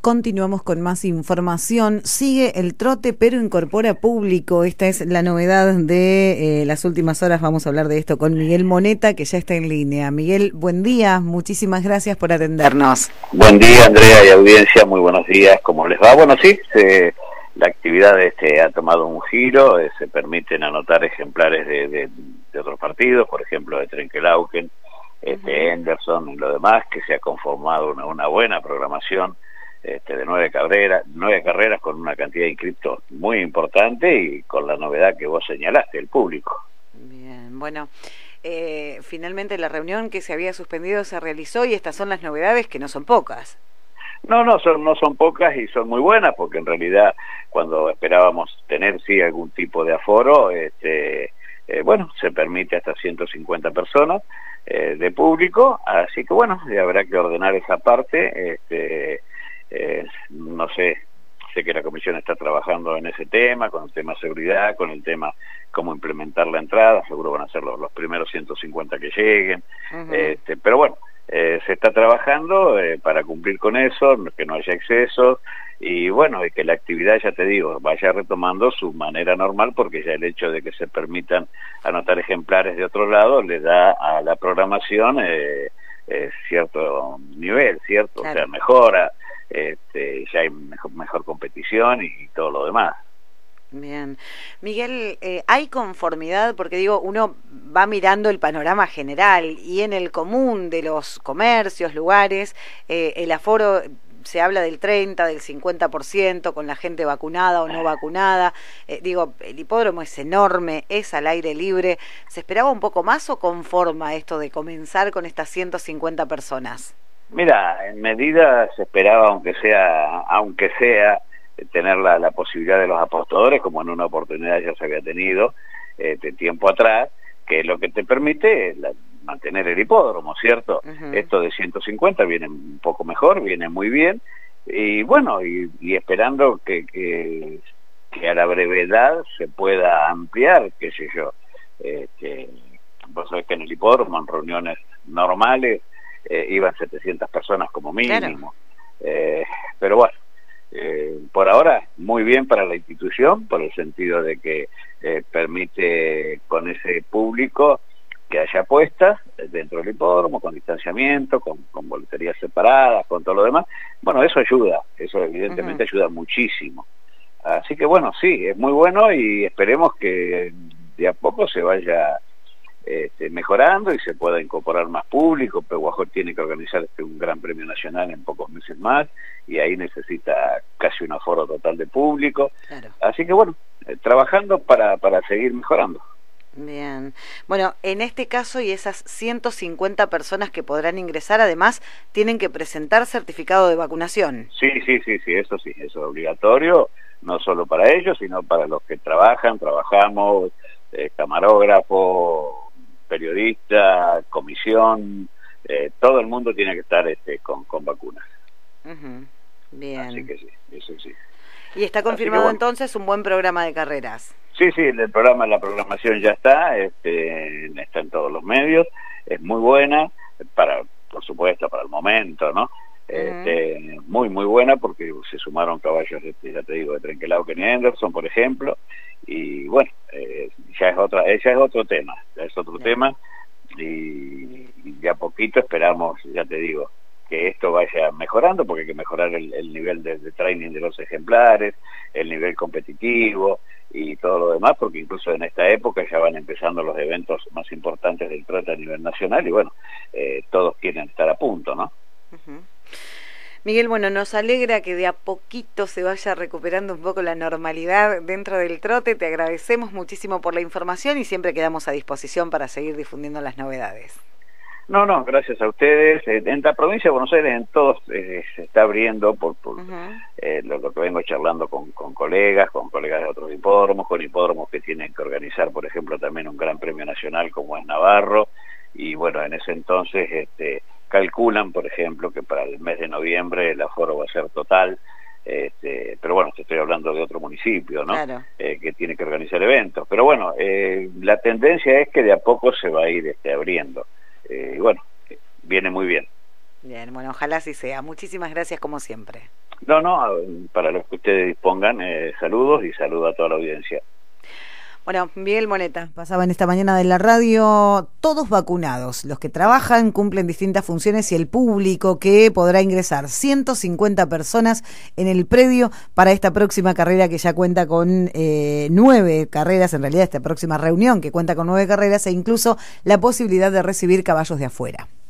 Continuamos con más información. Sigue el trote, pero incorpora público. Esta es la novedad de las últimas horas. Vamos a hablar de esto con Miguel Moneta, que ya está en línea. Miguel, buen día. Muchísimas gracias por atendernos. Buen día, Andrea y audiencia. Muy buenos días. ¿Cómo les va? Bueno, sí, la actividad ha tomado un giro. Se permiten anotar ejemplares de otros partidos, por ejemplo, de Trenkelauken, Henderson y lo demás, que se ha conformado una buena programación de 9 carreras con una cantidad de inscriptos muy importante y con la novedad que vos señalaste, el público. Bien, bueno, finalmente la reunión que se había suspendido se realizó y estas son las novedades, que no son pocas. No son pocas y son muy buenas, porque en realidad cuando esperábamos tener sí algún tipo de aforo, bueno, se permite hasta 150 personas de público, así que bueno, habrá que ordenar esa parte. No sé que la comisión está trabajando en ese tema, con el tema seguridad, con el tema cómo implementar la entrada. Seguro van a ser los primeros 150 que lleguen, pero bueno, se está trabajando para cumplir con eso, que no haya excesos y bueno, y que la actividad, ya te digo, vaya retomando su manera normal, porque ya el hecho de que se permitan anotar ejemplares de otro lado le da a la programación cierto nivel, ¿cierto? Claro. O sea, mejora, ya hay mejor competición y todo lo demás. Bien. Miguel, ¿hay conformidad? Porque digo, uno va mirando el panorama general y en el común de los comercios, lugares, el aforo se habla del 30, del 50%, con la gente vacunada o no vacunada. Digo, el hipódromo es enorme, es al aire libre. ¿Se esperaba un poco más o conforma esto de comenzar con estas 150 personas? Mira, en medida se esperaba, aunque sea tener la posibilidad de los apostadores, como en una oportunidad ya se había tenido de tiempo atrás, que es lo que te permite mantener el hipódromo, ¿cierto? Esto de 150 viene un poco mejor, viene muy bien, y bueno, y esperando que a la brevedad se pueda ampliar, qué sé yo. Vos sabés que en el hipódromo, en reuniones normales, iban 700 personas como mínimo. Claro. Pero bueno, por ahora muy bien para la institución, por el sentido de que permite con ese público que haya apuestas dentro del hipódromo, con distanciamiento, con boleterías separadas, con todo lo demás. Bueno, eso ayuda, eso evidentemente ayuda muchísimo. Así que bueno, sí, es muy bueno y esperemos que de a poco se vaya mejorando y se pueda incorporar más público. Pehuajó tiene que organizar un gran premio nacional en pocos meses más y ahí necesita casi un aforo total de público. Claro. Así que bueno, trabajando para seguir mejorando. Bien. Bueno, en este caso y esas 150 personas que podrán ingresar, además, tienen que presentar certificado de vacunación. Sí, eso es obligatorio, no solo para ellos, sino para los que trabajamos, camarógrafo, periodista, comisión, todo el mundo tiene que estar con vacunas. Bien. Así que sí, eso sí. ¿Y está confirmado entonces un buen programa de carreras? Sí, la programación ya está en todos los medios, es muy buena, por supuesto, para el momento, ¿no? Muy buena, porque se sumaron caballos, ya te digo, de Trenkelauken y Henderson, por ejemplo, y bueno, ya es otro tema, y de a poquito esperamos, ya te digo, que esto vaya mejorando, porque hay que mejorar el nivel de training de los ejemplares, el nivel competitivo y todo lo demás, porque incluso en esta época ya van empezando los eventos más importantes del trote a nivel nacional y bueno, todos quieren estar a punto, ¿no? Miguel, bueno, nos alegra que de a poquito se vaya recuperando un poco la normalidad dentro del trote. Te agradecemos muchísimo por la información y siempre quedamos a disposición para seguir difundiendo las novedades. No, gracias a ustedes. En la provincia de Buenos Aires, en todos, se está abriendo por lo que vengo charlando con colegas de otros hipódromos, con hipódromos que tienen que organizar, por ejemplo, también un gran premio nacional como es Navarro, y bueno, en ese entonces calculan, por ejemplo, que para el mes de noviembre el aforo va a ser total, pero bueno, te estoy hablando de otro municipio, ¿no? Claro. Que tiene que organizar eventos, pero bueno, la tendencia es que de a poco se va a ir abriendo. Y bueno, viene muy bien. Bien, bueno, ojalá así sea. Muchísimas gracias como siempre. No, no, para los que ustedes dispongan, saludos y saludo a toda la audiencia. Bueno, Miguel Moneta pasaba en esta mañana de la radio, todos vacunados, los que trabajan, cumplen distintas funciones y el público que podrá ingresar 150 personas en el predio para esta próxima carrera que ya cuenta con 9 carreras, en realidad esta próxima reunión que cuenta con 9 carreras e incluso la posibilidad de recibir caballos de afuera.